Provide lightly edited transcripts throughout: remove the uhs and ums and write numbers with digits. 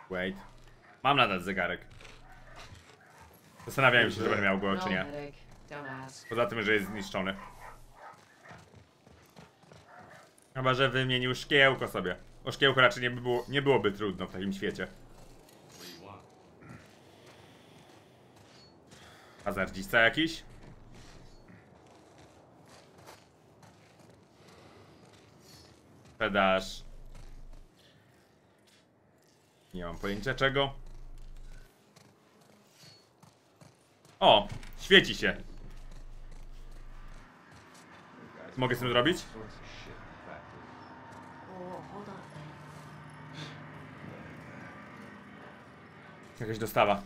Wait. Mam nadal zegarek. Zastanawiałem się, czy będę miał go, czy nie. Poza tym, że jest zniszczony. Chyba, że wymienił szkiełko sobie. O szkiełko raczej nie byłoby trudno w takim świecie. Hazardzista jakiś? Sprzedaż. Nie mam pojęcia czego. O! Świeci się. Mogę z tym zrobić? Jakaś dostawa.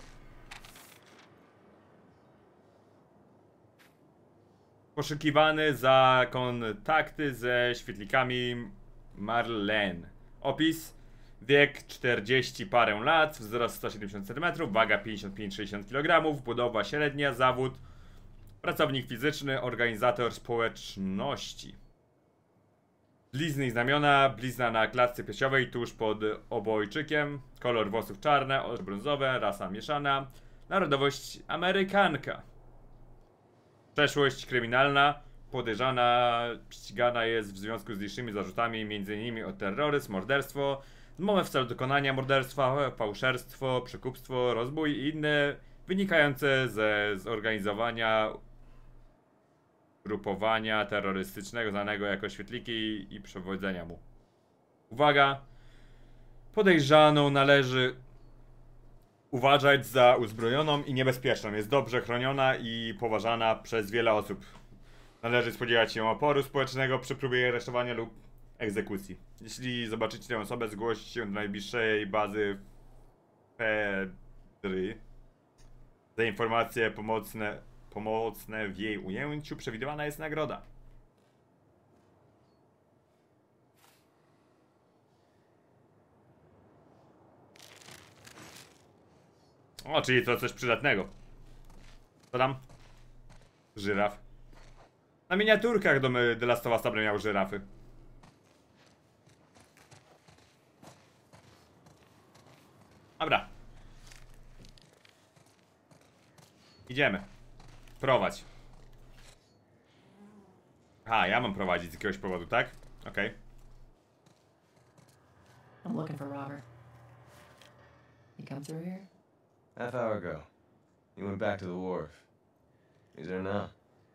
Poszukiwany za kontakty ze świetlikami Marlene. Opis: wiek 40 parę lat, wzrost 170 cm, waga 55-60 kg, budowa średnia, zawód pracownik fizyczny, organizator społeczności. Blizny i znamiona: blizna na klatce piersiowej tuż pod obojczykiem, kolor włosów czarne, oczy brązowe, rasa mieszana, narodowość Amerykanka. Przeszłość kryminalna, podejrzana, ścigana jest w związku z licznymi zarzutami, m.in. o terroryzm, morderstwo, zmowę w celu dokonania morderstwa, fałszerstwo, przekupstwo, rozbój i inne wynikające ze zorganizowania grupowania terrorystycznego znanego jako świetliki i przewodzenia mu. Uwaga! Podejrzaną należy uważać za uzbrojoną i niebezpieczną. Jest dobrze chroniona i poważana przez wiele osób. Należy spodziewać się oporu społecznego przy próbie aresztowania lub egzekucji. Jeśli zobaczycie tę osobę, zgłoście się do najbliższej bazy Fedry. Za informacje pomocne w jej ujęciu przewidywana jest nagroda. O, czyli to coś przydatnego. Co tam? Żyraf. Na miniaturkach do The Last of Us miał żyrafy. Dobra. Idziemy. Prowadź. Aha, ja mam prowadzić z jakiegoś powodu, tak? Okej. I'm looking for Robert. He come through here? Half hour ago. He went back to the wharf. He's there now.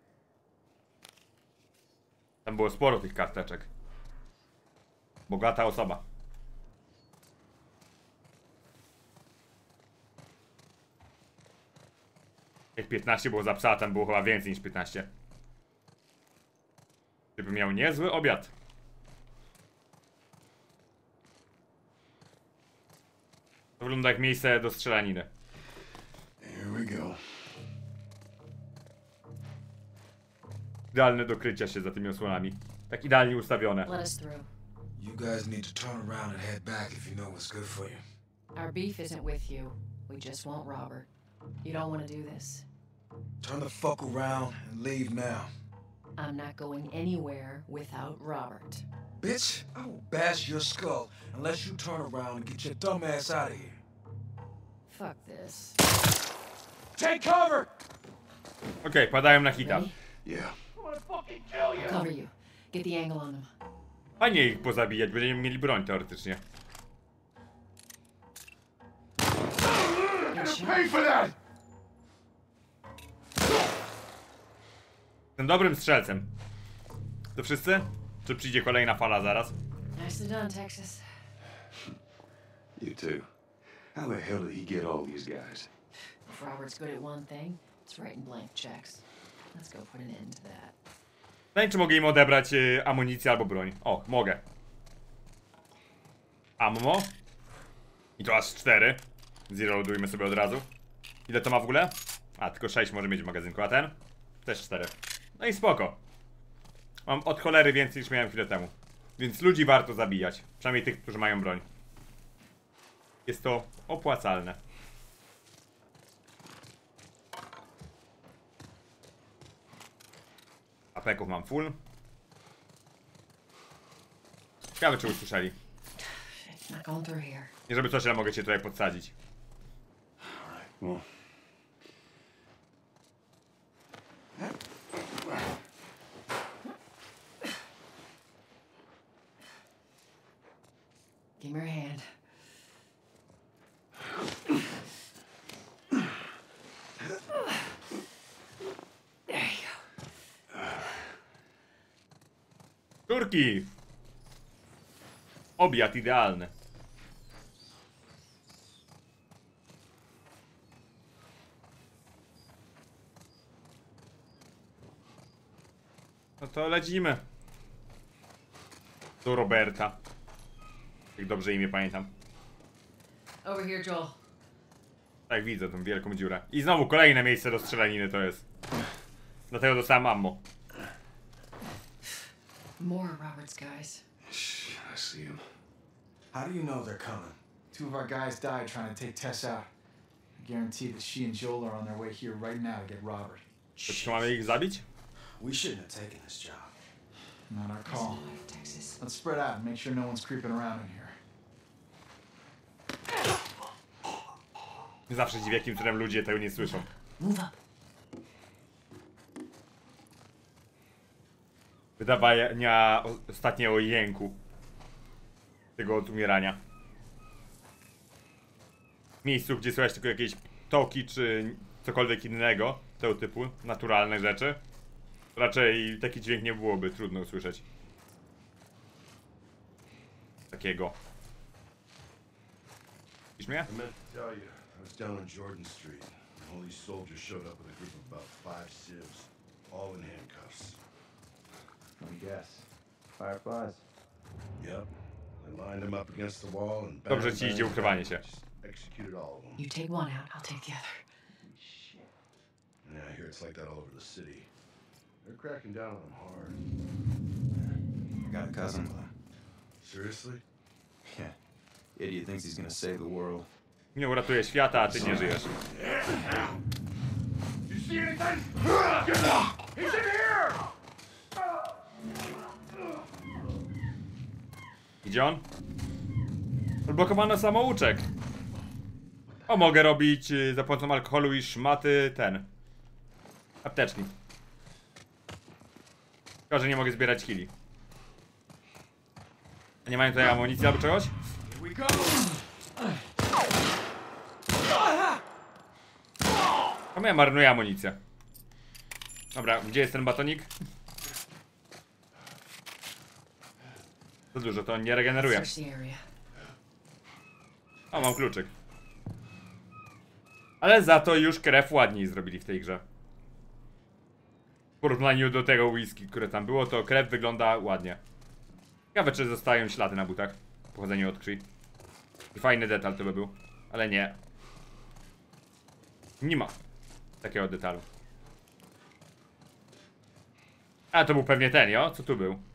Tam było sporo tych karteczek. Bogata osoba. Jak 15 było za psa, a tam było chyba więcej niż 15. Gdyby miał niezły obiad. To wygląda jak miejsce do strzelaniny. Here we go. Idealne do krycia się za tymi osłonami. Tak idealnie ustawione. Let us through. You guys need to turn around and head back if you know what's good for you. Our beef isn't with you. We just want Robert. You don't want to do this. Turn the fuck around and leave now. I'm not going anywhere without Robert. Bitch, I will bash your skull unless you turn around and get your dumb ass out of here. Fuck this. Take cover! Okej, padają na hita. Ready? Yeah. I'll cover you. Get the angle on them. Fajnie ich pozabijać, będziemy mieli broń teoretycznie. Good shot. Pay for that! Jestem dobrym strzelcem. To wszyscy? Czy przyjdzie kolejna fala zaraz? Nicely done, Texas. You too. How the hell did he get all these guys? If Robert's good at one thing, it's writing blank checks. Let's go put an end to that. Nie wiem, czy mogę im odebrać amunicję albo broń. O, mogę. Ammo. I to aż 4. Zreloadujmy sobie od razu. Ile to ma w ogóle? A, tylko 6 może mieć w magazynku, a ten? Też 4. No i spoko. Mam od cholery więcej niż miałem chwilę temu. Więc ludzi warto zabijać. Przynajmniej tych, którzy mają broń. Jest to opłacalne. Apeków mam full. Ciekawe, czy usłyszeli. Not going through here. Nie żeby coś, ale mogę cię tutaj podsadzić. All right, well. Give me your hand. There you go. Turki! Obiad idealny. No to lecimy. Do Roberta. Jak dobrze imię pamiętam. Over here, Joel. Tak, widzę tą wielką dziurę. I znowu kolejne miejsce do strzelaniny to jest. Dlatego dostałem ammo. More Robert's guys. Shh, I see him. How do you know they're coming? 2 of our guys died trying to take Tess out. I guarantee that she and Joel are on their way here right now to get Robert. To czy mamy ich zabić? We shouldn't have taken this job. Not our call. Texas. Let's spread out and make sure no one's creeping around in here. Zawsze dziwię, jakim cudem ludzie tego nie słyszą. Move up. Wydawania ostatniego jęku. Tego od umierania. W miejscu, gdzie słychać tylko jakieś toki, czy cokolwiek innego, tego typu, naturalne rzeczy. Raczej taki dźwięk nie byłoby trudno usłyszeć. Takiego. Widzisz mnie? I meant to tell you, I was down on Jordan Street, and all these soldiers showed up with a group of about 5 civs, all in handcuffs. Let me guess. Fireflies. Yep. They lined them up against the wall and Dobrze ci idzie ukrywanie się. just executed all of them. You take one out, I'll take the other. Yeah, I hear it's like that all over the city. They're cracking down on them hard. I got a cousin with him. Seriously? Yeah. Idiot thinks he's gonna save the world. Nie uratuje świata, a ty nie żyjesz. You see anything? He's in here! Idzie on? Odblokowano samouczek. O, mogę robić za pomocą alkoholu i szmaty ten. Apteczki. Tylko, że nie mogę zbierać kili. A nie mają tutaj amunicji albo czegoś? A ja marnuję amunicję. Dobra, gdzie jest ten batonik? Za dużo, to on nie regeneruje. Search the area. O, mam kluczyk. Ale za to już krew ładniej zrobili w tej grze. W porównaniu do tego whisky, które tam było, to krew wygląda ładnie. Ciekawe, czy zostają ślady na butach. Pochodzenie od krwi. I fajny detal to by był. Ale nie. Nie ma takiego detalu. A, to był pewnie ten, jo? Co tu był?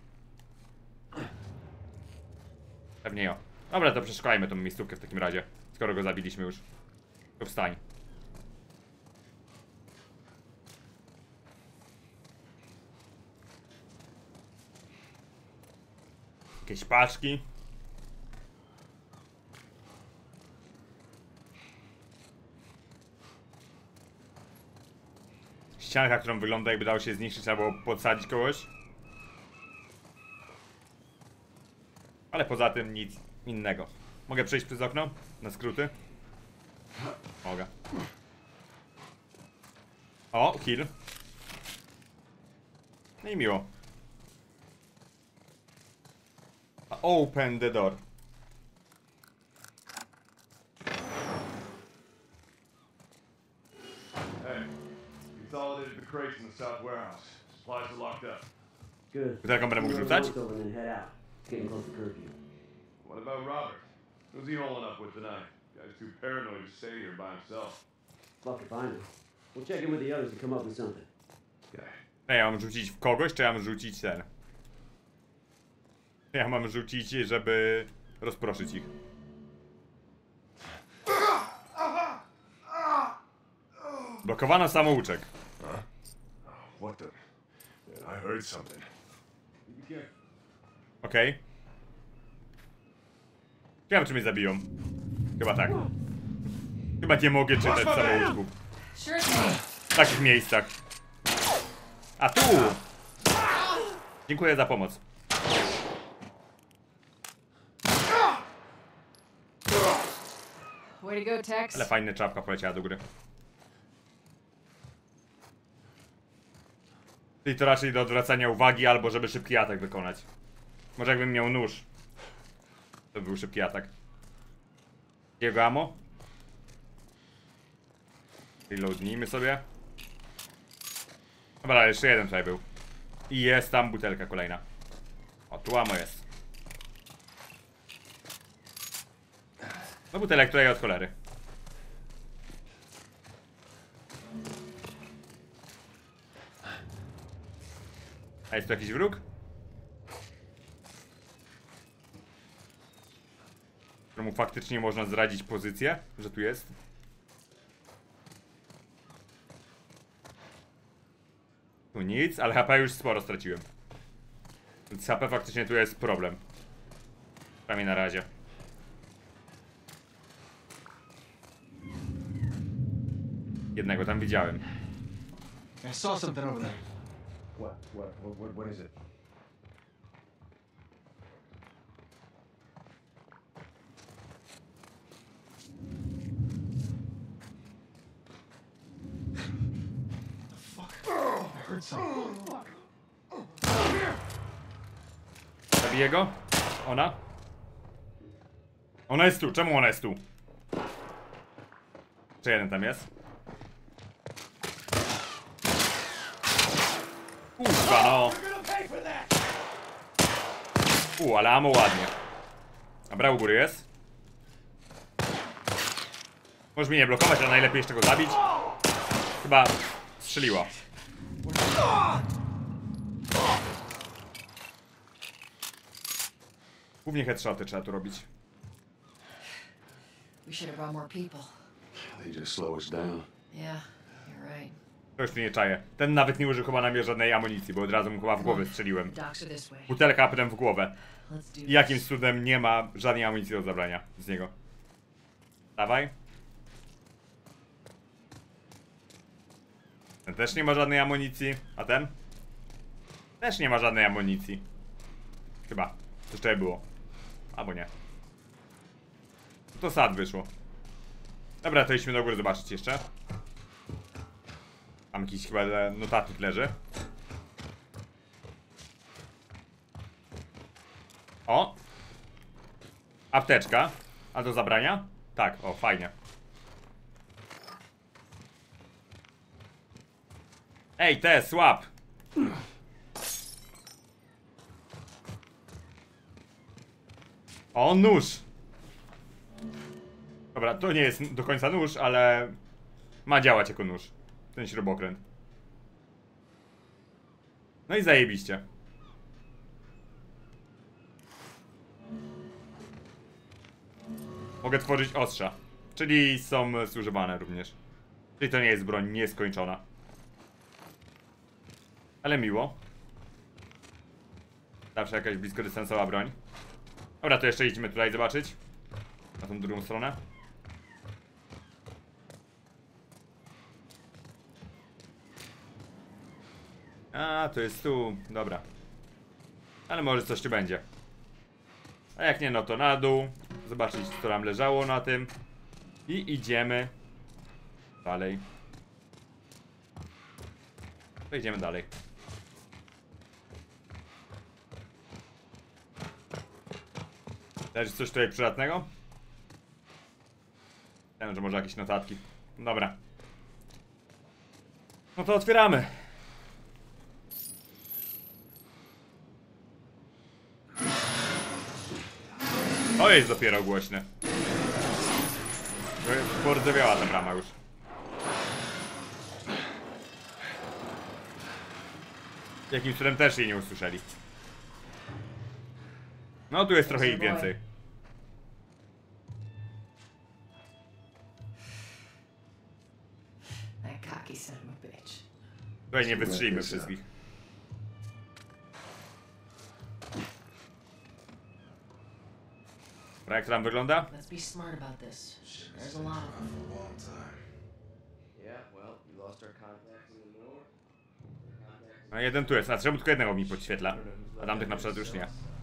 Pewnie jo. Dobra, to przeszukajmy tą miejscówkę w takim razie. Skoro go zabiliśmy już. To wstań. Jakieś paczki. Ścianka, którą wygląda jakby dało się zniszczyć albo podsadzić kogoś. Ale poza tym nic innego. Mogę przejść przez okno? Na skróty? Mogę. O, kill. No i miło. Open the door. Hey, consolidated the crates in the south warehouse. Supplies are locked up. Good. Butelką będę mógł rzucać? And then head out. It's getting close to curfew. What about Robert? Who's he holding up with tonight? Guy's too paranoid to stay here by himself. Fuck if I know. We'll check in with the others to come up with something. Okay. Ja mam rzucić w kogoś, czy ja mam rzucić ten? Ja mam rzucić, żeby rozproszyć ich. Blokowano samouczek. What the? Man, I heard something. Okej. Ciekawe, czy mnie zabiją. Chyba tak. Chyba nie mogę czytać samouczków. Sure thing. W takich miejscach. A tu! Dziękuję za pomoc. Way to go, Tex. Ale fajna czapka poleciała do góry. Czyli to raczej do odwracania uwagi, albo żeby szybki atak wykonać. Może jakbym miał nóż. To był szybki atak. Jego ammo? Reloadnijmy sobie. Dobra, jeszcze jeden tutaj był. I jest tam butelka kolejna. O, tu ammo jest. No butelek tutaj od cholery. A jest tu jakiś wróg? Któremu faktycznie można zdradzić pozycję, że tu jest. Tu nic, ale HP już sporo straciłem. Więc HP faktycznie tu jest problem. Przynajmniej na razie. Jednego tam widziałem. I saw something over there. What is it? Fuck. I heard something. Zabiję go? Ona? Ona jest tu, czemu ona jest tu? Czy jeden tam jest? Kurwa no! Ale ammo ładnie. Dobra, u góry jest. Możesz mnie nie blokować, ale najlepiej jeszcze go zabić. Chyba strzeliła. Głównie headshoty trzeba tu robić. We should have brought more people. They just slow us down. Yeah, you're right. To już tu nie czaję. Ten nawet nie użył chyba na mnie żadnej amunicji, bo od razu mu chyba w głowę strzeliłem. Docks are this way. Butelka, a potem w głowę. Let's do I this. jakimś cudem nie ma żadnej amunicji do zabrania z niego. Dawaj. Ten też nie ma żadnej amunicji. A ten? Też nie ma żadnej amunicji. Chyba. Coś tutaj było. Albo nie. To sad wyszło. Dobra, to idźmy do góry zobaczyć jeszcze. Tam jakiś chyba notatnik leży. O! Apteczka. A do zabrania? Tak, o, fajnie. Ej, te, słab! O, nóż! Dobra, to nie jest do końca nóż, ale ma działać jako nóż. Ten śrubokręt. No i zajebiście. Mogę tworzyć ostrza. Czyli są zużywane również. Czyli to nie jest broń nieskończona. Ale miło. Zawsze jakaś bliskodystansowa broń. Dobra, to jeszcze idźmy tutaj zobaczyć. Na tą drugą stronę. A, to jest tu. Dobra. Ale może coś tu będzie. A jak nie, no to na dół. Zobaczyć, co tam leżało na tym. I idziemy dalej. To idziemy dalej. Też coś tutaj przydatnego? Wiem, że może jakieś notatki. Dobra. No to otwieramy. To jest dopiero głośne. Pordzewiała ta brama już. Jakimś cudem też jej nie usłyszeli. No tu jest trochę ich więcej. That cocky son of a bitch. Tutaj nie wystrzelimy wszystkich. Dobra, jak to tam wygląda? Let's be smart about this. There's a lot of them. For a long time. Yeah, well, you lost our contacts in the north. No jeden tu jest, a czemu tylko jednego mi podświetla? A tamtych na przykład już nie.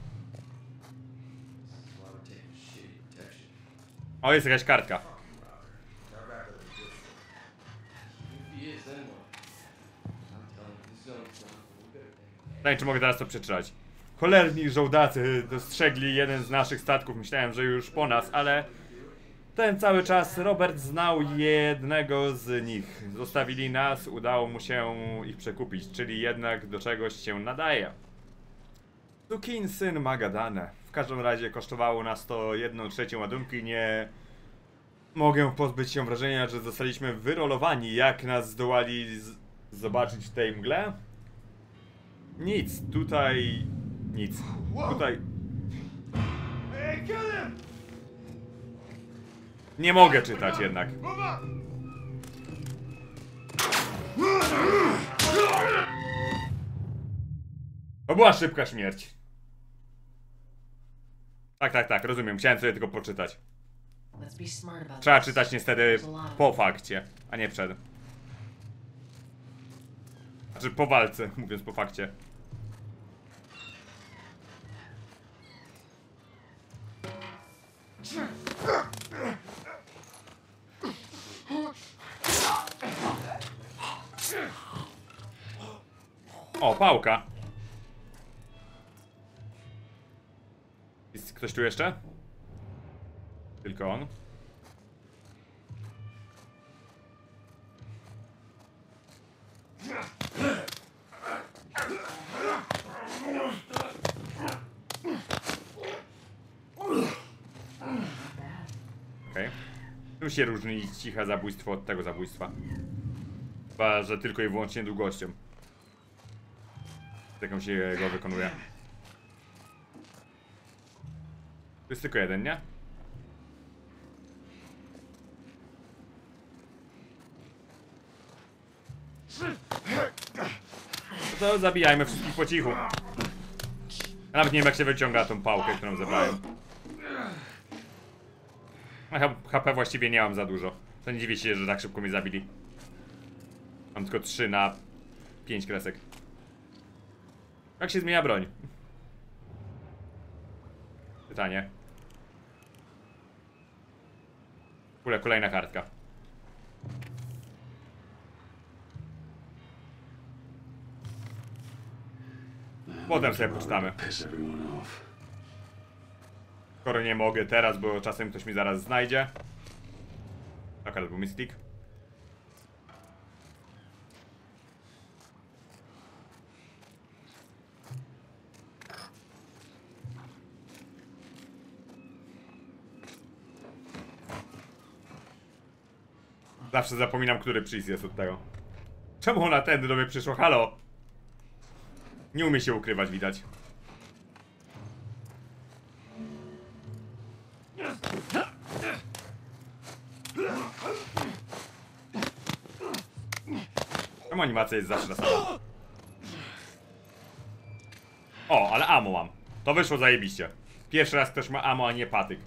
O, jest jakaś kartka. Nie wiem, czy mogę teraz to przeczytać. Cholerni żołdacy dostrzegli jeden z naszych statków. Myślałem, że już po nas, ale ten cały czas Robert znał jednego z nich. Zostawili nas, udało mu się ich przekupić, czyli jednak do czegoś się nadaje. Sukinsyn ma gadane. W każdym razie kosztowało nas to 1/3 ładunki. Nie mogę pozbyć się wrażenia, że zostaliśmy wyrolowani. Jak nas zdołali zobaczyć w tej mgle? Nic, tutaj... Nic. Tutaj... Nie mogę czytać jednak. To była szybka śmierć. Tak, rozumiem. Chciałem sobie tylko poczytać. Let's be smart about Trzeba this. czytać niestety There's a lot of po fakcie, a nie przed. Znaczy po walce, mówiąc po fakcie. O, pałka. Jest ktoś tu jeszcze? Tylko on. Okej. Czym się różni ciche zabójstwo od tego zabójstwa? Chyba, że tylko i wyłącznie długością. Z jaką się go wykonuje. To jest tylko jeden, nie? No to zabijajmy wszystkich po cichu. Ja nawet nie wiem, jak się wyciąga tą pałkę, którą zebrałem. HP właściwie nie mam za dużo. To nie dziwię się, że tak szybko mnie zabili. Mam tylko 3 na 5 kresek. Jak się zmienia broń? Pytanie. Kolejna kartka. Potem sobie poczytamy. Skoro nie mogę teraz, bo czasem ktoś mi zaraz znajdzie. Tak, albo Mystic. Zawsze zapominam, który przycisk jest od tego. Czemu ona tędy do mnie przyszła? Halo! Nie umie się ukrywać, widać. Czemu animacja jest zawsze na samą? O, ale ammo mam. To wyszło zajebiście. Pierwszy raz ktoś ma ammo, a nie patyk.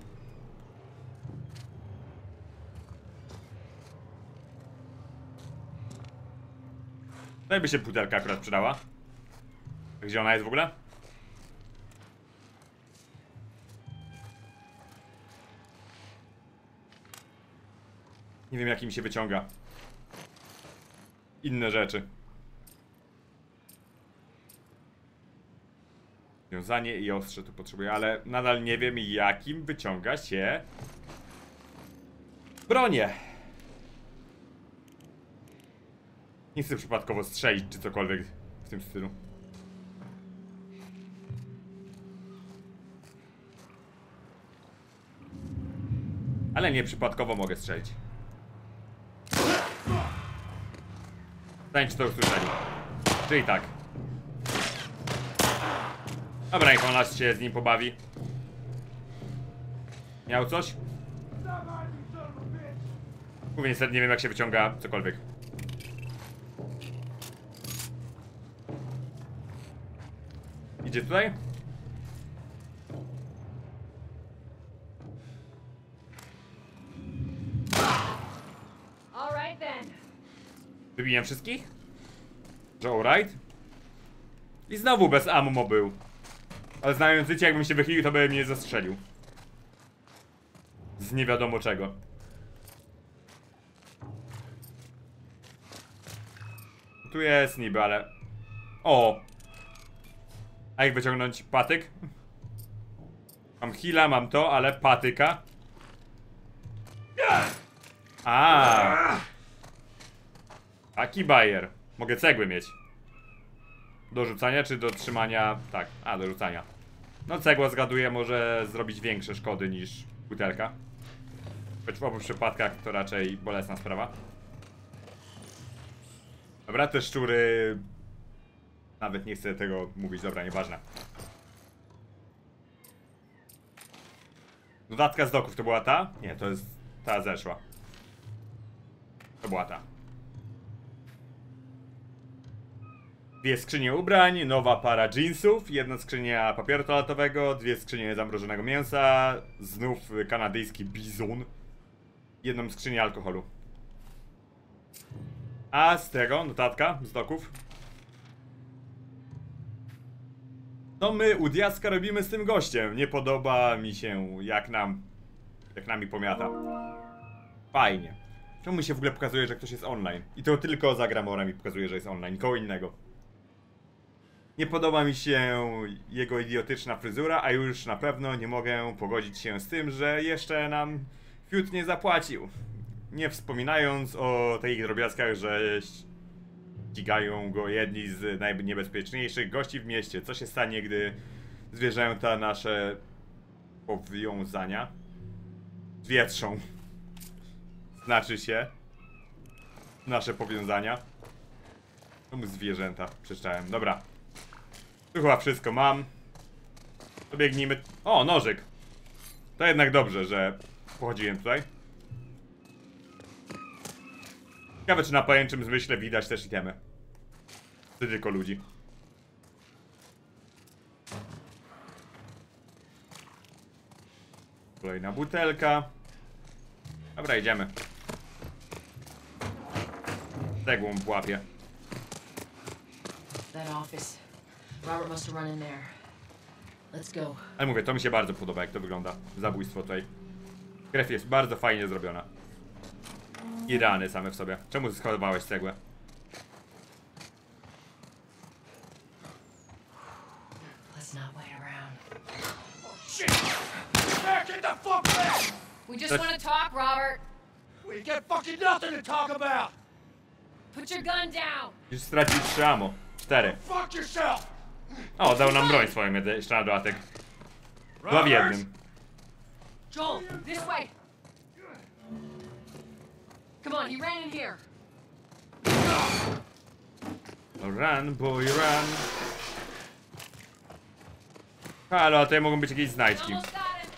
No i by się butelka akurat przydała. Gdzie ona jest w ogóle? Nie wiem, jak im się wyciąga inne rzeczy. Wiązanie i ostrze tu potrzebuję, ale nadal nie wiem, jakim wyciąga się bronię. Nie chcę przypadkowo strzelić czy cokolwiek w tym stylu. Ale nie przypadkowo mogę strzelić. Zanim czy to usłyszeli. Czyli tak. Dobra, niech on nas się z nim pobawi. Miał coś? Mówię, niestety nie wiem, jak się wyciąga cokolwiek. Idzie tutaj? Wybiłem wszystkich? Że alright? I znowu bez ammo był. Ale znając życie, jakbym się wychylił, to by mnie zastrzelił. Z nie wiadomo czego. Tu jest niby, ale... O! A jak wyciągnąć patyk? Mam heala, mam to, ale patyka. A. Taki bajer. Mogę cegły mieć. Do rzucania czy do trzymania? Tak, do rzucania. No cegła zgaduję może zrobić większe szkody niż butelka. Choć w obu przypadkach to raczej bolesna sprawa. Dobra, te szczury... Nawet nie chcę tego mówić, dobra, nieważne. Dodatka z doków to była ta? Nie, to jest ta zeszła. To była ta. Dwie skrzynie ubrań, nowa para jeansów, jedna skrzynia papieru toaletowego, dwie skrzynie zamrożonego mięsa, znów kanadyjski bizon, jedną skrzynię alkoholu. A z tego, notatka z doków. No my u Diaska robimy z tym gościem. Nie podoba mi się jak nami pomiata. Fajnie. Czemu mi się w ogóle pokazuje, że ktoś jest online? I to tylko za Gramora mi pokazuje, że jest online, nikogo innego. Nie podoba mi się jego idiotyczna fryzura, a już na pewno nie mogę pogodzić się z tym, że jeszcze nam Fiut nie zapłacił. Nie wspominając o takich drobiazgach, że ścigają go jedni z najniebezpieczniejszych gości w mieście. Co się stanie, gdy zwierzęta nasze powiązania zwietrzą? Znaczy się nasze powiązania. Czemu zwierzęta? Przeczytałem. Dobra. Tu chyba wszystko mam. To biegnijmy. O, nożyk. To jednak dobrze, że pochodziłem tutaj. Ciekawe, czy na pajęczym zmyśle widać też itemy. To tylko ludzi. Kolejna butelka. Dobra, idziemy. Cegłą w łapie. That office. Robert must have run in there. Let's go. Ale mówię, to mi się bardzo podoba, jak to wygląda. Zabójstwo tutaj. Krew jest bardzo fajnie zrobiona. I rany same w sobie. Czemu schowałeś cegłę? Let's not wait around. Shit! Man, get the fuck back! We just want to talk, Robert. We got fucking nothing to talk about! Put your gun down. Już stracił 3 ammo. 4. Fuck yourself! O, dał nam broń swoją jeszcze na dodatek. 2 w jednym. Joel, this way. Come on, he ran in here. Run, boy, run. Halo, a tutaj mogą być jakieś znajdźki. Almost got him.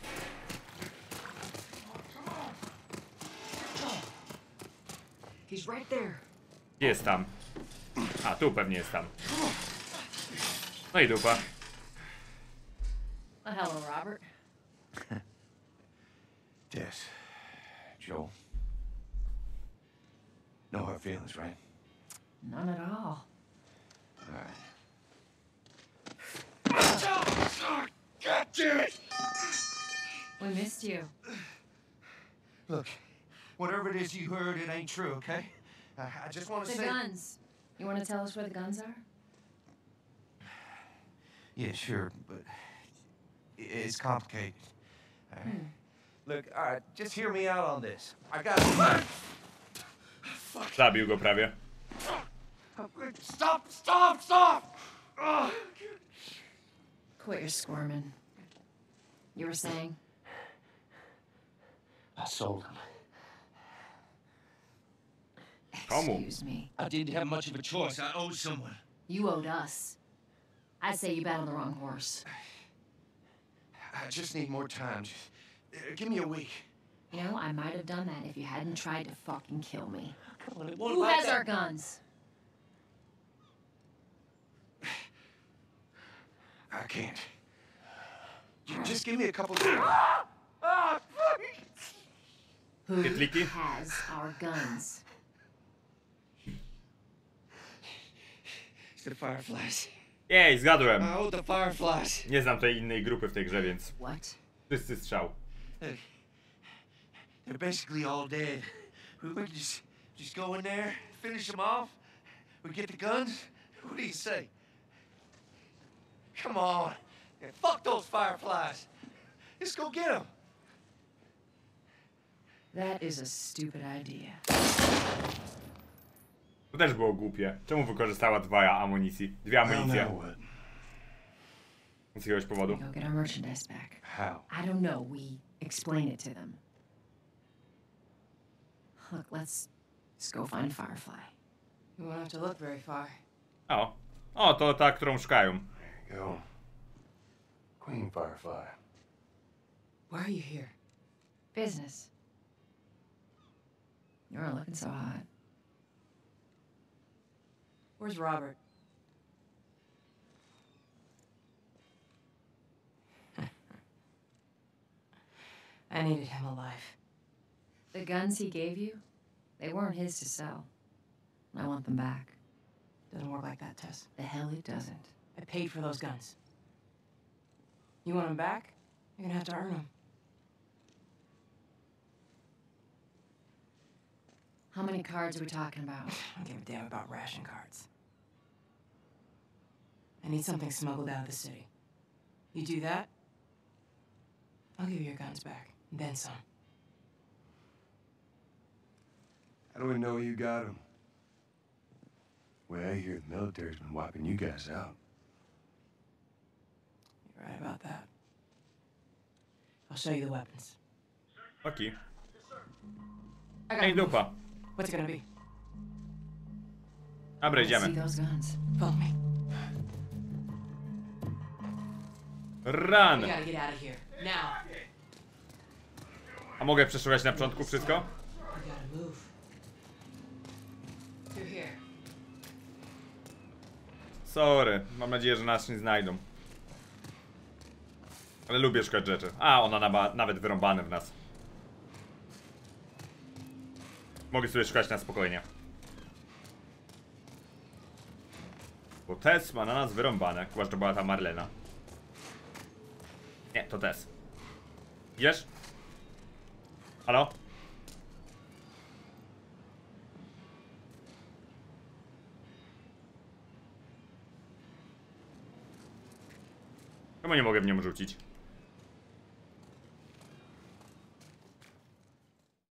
He's right there. Gdzie jest tam? A, tu pewnie jest tam. No i dupa. Oh, hello, Robert. Tess. Joel. No hard feelings, right? None at all. Alright. God damn it! We missed you. Look, whatever it is you heard, it ain't true, okay? I just want to The say... guns. You want to tell us where the guns are? Yeah, sure, but it's complicated. All right. Look, all right, just hear me out on this. I got... Zabił go prawie. Stop! Stop! Stop! Ugh. Quit your squirming. You were saying? I sold him. Komu? Excuse me. I didn't have much of a choice. I owed someone. You owed us. I'd say you bet on the wrong horse. I just need more time. Just, give me a week. You know, I might have done that if you hadn't tried to fucking kill me. Come on, it won't Who like has that. our guns? I can't. Just give me a couple days. Who Pytliki? has our guns? to the Fireflies. Jej, zgadłem. Oh, the Fireflies. Nie znam tej innej grupy w tej grze, więc What? wszyscy strzał. Look, they're basically all dead. We just go in there, finish them off. We get the guns. What do you say? Come on. Yeah, fuck those Fireflies. Let's go get them. That is a stupid idea. To też było głupie. Czemu wykorzystała dwie amunicje? Z jakiegoś powodu. Go get our merchandise back. How? I don't know. We explain it to them. Look, let's go find Firefly. We won't have to look very far. O, to ta, którą szukają. There you go. Queen Firefly. Why are you here? Business. You're looking so hot. Where's Robert? I needed him alive. The guns he gave you, they weren't his to sell. I want them back. Doesn't work like that, Tess. The hell it doesn't. I paid for those guns. You want them back? You're gonna have to earn them. How many cards are we talking about? I don't give a damn about ration cards. I need something smuggled out of the city. You do that, I'll give you your guns back, and then some. How do we know you got them? Well, I hear the military's been wiping you guys out. You're right about that. I'll show you the weapons. Okej. I got Ej, a move. dupa. What's it gonna be? Dobra, See idziemy. those guns? Follow me. Run! We gotta get out of here. Now. A mogę przeszukać na początku wszystko? We gotta move. Through here. Sorry, mam nadzieję, że nas nie znajdą. Ale lubię szukać rzeczy. A, ona nawet wyrąbane w nas. Mogę sobie szukać na spokojnie. Bo Tess ma na nas wyrąbane. Chyba, że to była ta Marlena. Nie, to Tess. Idziesz? Halo? Czemu nie mogę w nią rzucić?